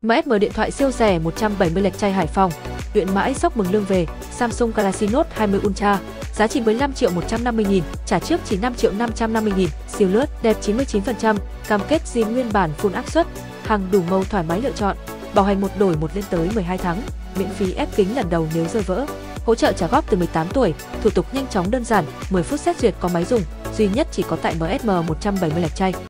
MSM điện thoại siêu rẻ 170 lệch chay Hải Phòng, luyện mãi sốc mừng lương về. Samsung Galaxy Note 20 Ultra, giá trị 15.150.000, trả trước chỉ 5.550.000, siêu lướt, đẹp 99%, cam kết zin nguyên bản full áp suất, hàng đủ màu thoải mái lựa chọn, bảo hành 1 đổi 1 lên tới 12 tháng, miễn phí ép kính lần đầu nếu rơi vỡ, hỗ trợ trả góp từ 18 tuổi, thủ tục nhanh chóng đơn giản, 10 phút xét duyệt có máy dùng, duy nhất chỉ có tại MSM 170 lệch chay.